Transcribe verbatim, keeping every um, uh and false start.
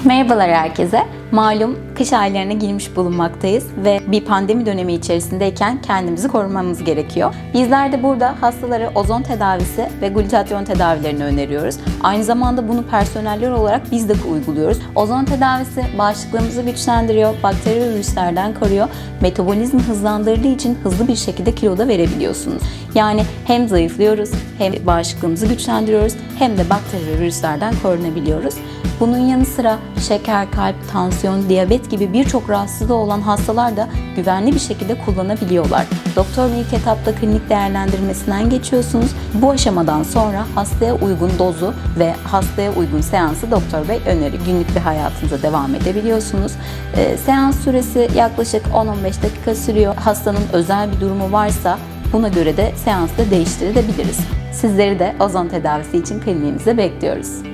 Merhabalar herkese. Malum kış aylarına girmiş bulunmaktayız ve bir pandemi dönemi içerisindeyken kendimizi korumamız gerekiyor. Bizler de burada hastalara ozon tedavisi ve glutatyon tedavilerini öneriyoruz. Aynı zamanda bunu personeller olarak biz de uyguluyoruz. Ozon tedavisi bağışıklığımızı güçlendiriyor, bakteri ve virüslerden koruyor, metabolizmi hızlandırdığı için hızlı bir şekilde kilo da verebiliyorsunuz. Yani hem zayıflıyoruz, hem bağışıklığımızı güçlendiriyoruz, hem de bakteri ve virüslerden korunabiliyoruz. Bunun yanı sıra şeker, kalp, tansiyon, diyabet gibi birçok rahatsızlığı olan hastalar da güvenli bir şekilde kullanabiliyorlar. Doktor ilk etapta klinik değerlendirmesinden geçiyorsunuz. Bu aşamadan sonra hastaya uygun dozu ve hastaya uygun seansı doktor bey önerir. Günlük bir hayatınıza devam edebiliyorsunuz. E, seans süresi yaklaşık on on beş dakika sürüyor. Hastanın özel bir durumu varsa buna göre de seansı da değiştirebiliriz. Sizleri de ozon tedavisi için kliniğimize bekliyoruz.